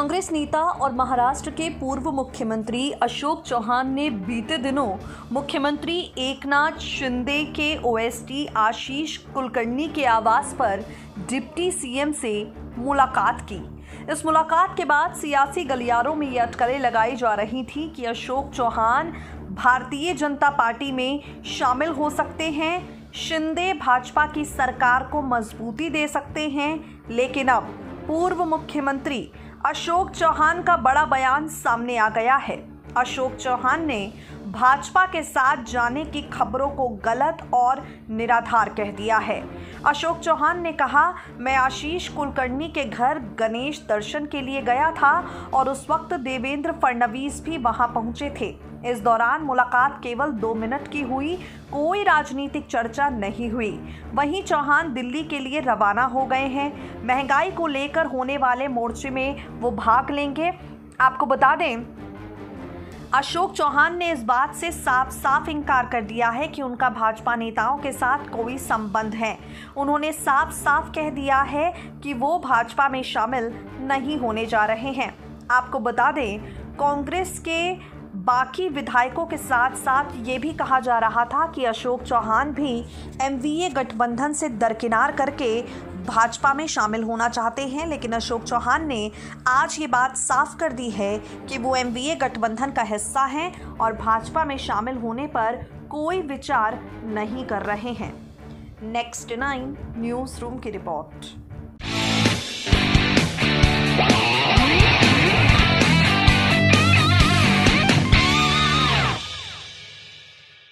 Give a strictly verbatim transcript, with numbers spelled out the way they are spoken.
कांग्रेस नेता और महाराष्ट्र के पूर्व मुख्यमंत्री अशोक चौहान ने बीते दिनों मुख्यमंत्री एकनाथ शिंदे के ओएसडी आशीष कुलकर्णी के आवास पर डिप्टी सीएम से मुलाकात की। इस मुलाकात के बाद सियासी गलियारों में ये अटकलें लगाई जा रही थी कि अशोक चौहान भारतीय जनता पार्टी में शामिल हो सकते हैं, शिंदे भाजपा की सरकार को मजबूती दे सकते हैं। लेकिन अब पूर्व मुख्यमंत्री अशोक चौहान का बड़ा बयान सामने आ गया है। अशोक चौहान ने भाजपा के साथ जाने की खबरों को गलत और निराधार कह दिया है। अशोक चौहान ने कहा, मैं आशीष कुलकर्णी के घर गणेश दर्शन के लिए गया था और उस वक्त देवेंद्र फडणवीस भी वहां पहुंचे थे। इस दौरान मुलाकात केवल दो मिनट की हुई, कोई राजनीतिक चर्चा नहीं हुई। वहीं चौहान दिल्ली के लिए रवाना हो गए हैं। महंगाई को लेकर होने वाले मोर्चे में वो भाग लेंगे। आपको बता दें, अशोक चौहान ने इस बात से साफ साफ इनकार कर दिया है कि उनका भाजपा नेताओं के साथ कोई संबंध है। उन्होंने साफ साफ कह दिया है कि वो भाजपा में शामिल नहीं होने जा रहे हैं। आपको बता दें, कांग्रेस के बाकी विधायकों के साथ साथ ये भी कहा जा रहा था कि अशोक चौहान भी एमवीए गठबंधन से दरकिनार करके भाजपा में शामिल होना चाहते हैं। लेकिन अशोक चौहान ने आज ये बात साफ कर दी है कि वो एमवीए गठबंधन का हिस्सा हैं और भाजपा में शामिल होने पर कोई विचार नहीं कर रहे हैं। नेक्स्ट नाइन न्यूज़ रूम की रिपोर्ट।